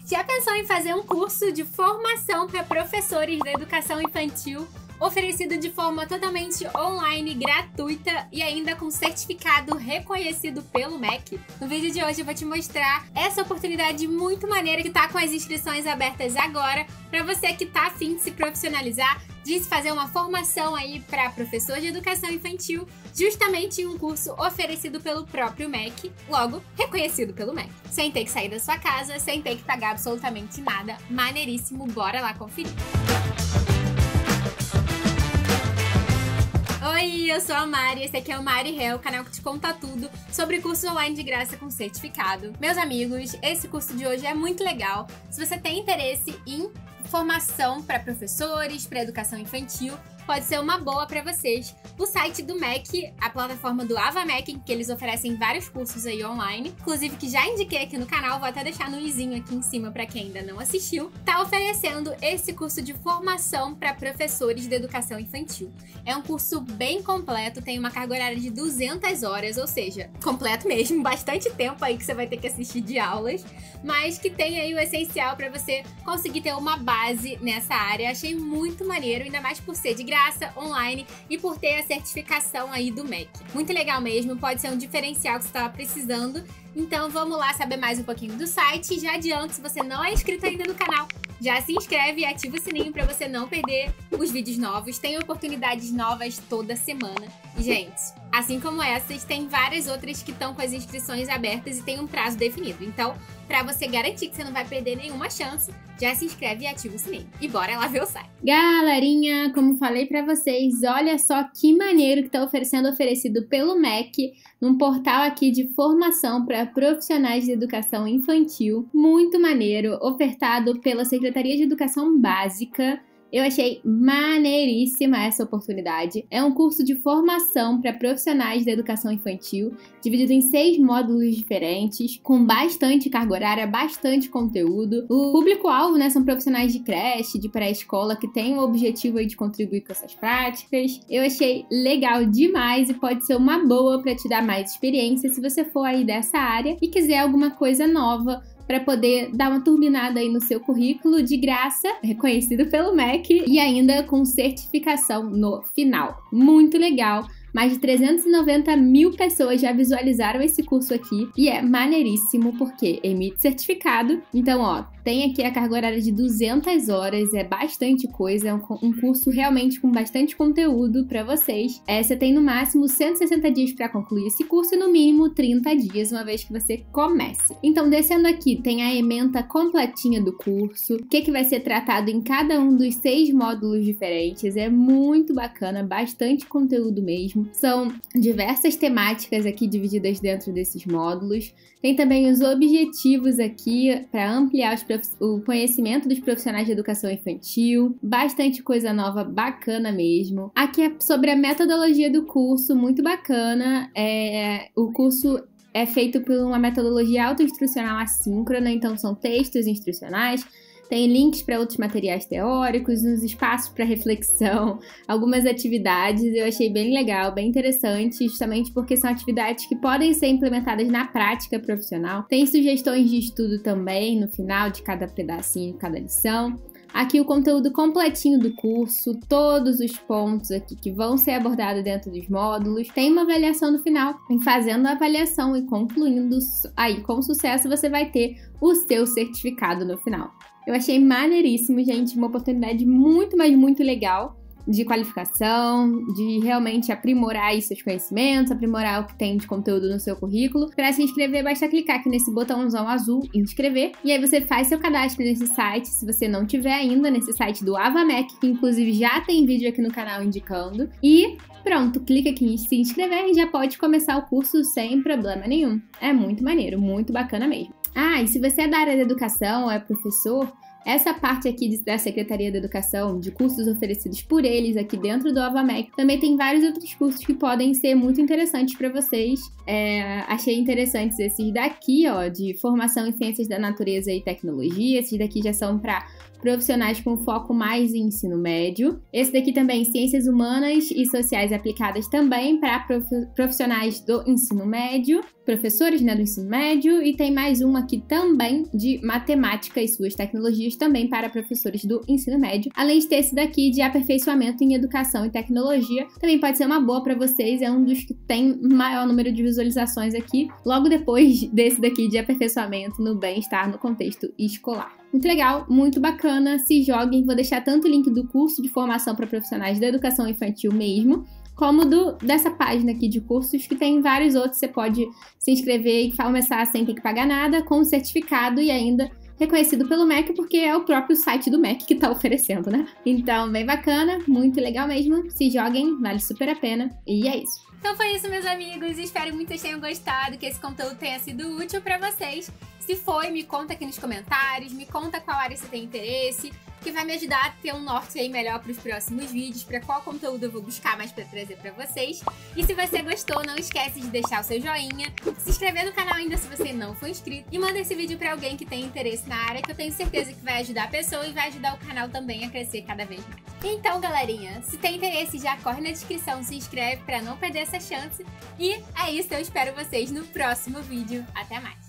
Já pensou em fazer um curso de formação para professores da educação infantil, oferecido de forma totalmente online, gratuita e ainda com certificado reconhecido pelo MEC? No vídeo de hoje eu vou te mostrar essa oportunidade muito maneira que tá com as inscrições abertas agora, para você que tá afim de se profissionalizar, de fazer uma formação aí para professor de educação infantil, justamente em um curso oferecido pelo próprio MEC, logo reconhecido pelo MEC. Sem ter que sair da sua casa, sem ter que pagar absolutamente nada. Maneiríssimo, bora lá conferir. Oi, eu sou a Mari, esse aqui é o Mari Hell, o canal que te conta tudo sobre curso online de graça com certificado. Meus amigos, esse curso de hoje é muito legal. Se você tem interesse em formação para professores, para educação infantil, pode ser uma boa para vocês. O site do MEC, a plataforma do AvaMec, em que eles oferecem vários cursos aí online, inclusive que já indiquei aqui no canal, vou até deixar no izinho aqui em cima para quem ainda não assistiu, tá oferecendo esse curso de formação para professores de educação infantil. É um curso bem completo, tem uma carga horária de 200 horas, ou seja, completo mesmo, bastante tempo aí que você vai ter que assistir de aulas, mas que tem aí o essencial para você conseguir ter uma base nessa área. Achei muito maneiro, ainda mais por ser de graça, online e por ter a certificação aí do MEC. Muito legal mesmo, pode ser um diferencial que você estava precisando. Então vamos lá saber mais um pouquinho do site. Já adianto, se você não é inscrito ainda no canal, já se inscreve e ativa o sininho para você não perder os vídeos novos. Tem oportunidades novas toda semana. E, gente, assim como essas, tem várias outras que estão com as inscrições abertas e tem um prazo definido. Então, para você garantir que você não vai perder nenhuma chance, já se inscreve e ativa o sininho. E bora lá ver o site. Galerinha, como falei para vocês, olha só que maneiro que está sendo oferecido pelo MEC num portal aqui de formação para profissionais de educação infantil. Muito maneiro, ofertado pela Secretaria de Educação Básica. Eu achei maneiríssima essa oportunidade. É um curso de formação para profissionais da educação infantil, dividido em 6 módulos diferentes, com bastante carga horária, bastante conteúdo. O público-alvo, né, são profissionais de creche, de pré-escola, que têm o objetivo aí de contribuir com essas práticas. Eu achei legal demais e pode ser uma boa para te dar mais experiência se você for aí dessa área e quiser alguma coisa nova para poder dar uma turbinada aí no seu currículo de graça, reconhecido pelo MEC e ainda com certificação no final. Muito legal! Mais de 390 mil pessoas já visualizaram esse curso aqui e é maneiríssimo porque emite certificado. Então, ó, tem aqui a carga horária de 200 horas, é bastante coisa, é um curso realmente com bastante conteúdo para vocês. Você tem no máximo 160 dias para concluir esse curso e no mínimo 30 dias, uma vez que você comece. Então, descendo aqui, tem a ementa completinha do curso, o que vai ser tratado em cada um dos 6 módulos diferentes. É muito bacana, bastante conteúdo mesmo. São diversas temáticas aqui divididas dentro desses módulos. Tem também os objetivos aqui para ampliar o conhecimento dos profissionais de educação infantil. Bastante coisa nova, bacana mesmo. Aqui é sobre a metodologia do curso, muito bacana. O curso é feito por uma metodologia autoinstrucional assíncrona, então são textos instrucionais. Tem links para outros materiais teóricos, uns espaços para reflexão, algumas atividades. Eu achei bem legal, bem interessante, justamente porque são atividades que podem ser implementadas na prática profissional. Tem sugestões de estudo também no final de cada pedacinho, de cada lição. Aqui o conteúdo completinho do curso, todos os pontos aqui que vão ser abordados dentro dos módulos. Tem uma avaliação no final. E fazendo a avaliação e concluindo aí com sucesso, você vai ter o seu certificado no final. Eu achei maneiríssimo, gente, uma oportunidade muito, mas muito legal de qualificação, de realmente aprimorar aí seus conhecimentos, aprimorar o que tem de conteúdo no seu currículo. Para se inscrever, basta clicar aqui nesse botãozão azul, inscrever, e aí você faz seu cadastro nesse site, se você não tiver ainda, nesse site do AvaMec, que inclusive já tem vídeo aqui no canal indicando, e pronto, clica aqui em se inscrever e já pode começar o curso sem problema nenhum. É muito maneiro, muito bacana mesmo. E se você é da área da educação ou é professor, essa parte aqui da Secretaria da Educação, de cursos oferecidos por eles aqui dentro do AvaMec, também tem vários outros cursos que podem ser muito interessantes para vocês. Achei interessantes esses daqui, ó, de formação em ciências da natureza e tecnologia. Esses daqui já são para profissionais com foco mais em ensino médio. Esse daqui também, ciências humanas e sociais aplicadas também para profissionais do ensino médio. professores, né, do ensino médio, e tem mais um aqui também de matemática e suas tecnologias, também para professores do ensino médio. Além de ter esse daqui de aperfeiçoamento em educação e tecnologia, também pode ser uma boa para vocês, é um dos que tem maior número de visualizações aqui, logo depois desse daqui de aperfeiçoamento no bem-estar no contexto escolar. Muito legal, muito bacana, se joguem, vou deixar tanto o link do curso de formação para profissionais da educação infantil mesmo, como dessa página aqui de cursos, que tem vários outros, você pode se inscrever e começar sem ter que pagar nada, com certificado e ainda reconhecido pelo MEC, porque é o próprio site do MEC que tá oferecendo, né? Então, bem bacana, muito legal mesmo, se joguem, vale super a pena, e é isso. Então foi isso, meus amigos, espero muito que vocês tenham gostado, que esse conteúdo tenha sido útil pra vocês. Se foi, me conta aqui nos comentários, me conta qual área você tem interesse, que vai me ajudar a ter um norte aí melhor para os próximos vídeos, para qual conteúdo eu vou buscar mais para trazer para vocês. E se você gostou, não esquece de deixar o seu joinha, se inscrever no canal ainda se você não for inscrito e manda esse vídeo para alguém que tem interesse na área, que eu tenho certeza que vai ajudar a pessoa e vai ajudar o canal também a crescer cada vez mais. Então, galerinha, se tem interesse, já corre na descrição, se inscreve para não perder essa chance. E é isso, eu espero vocês no próximo vídeo. Até mais!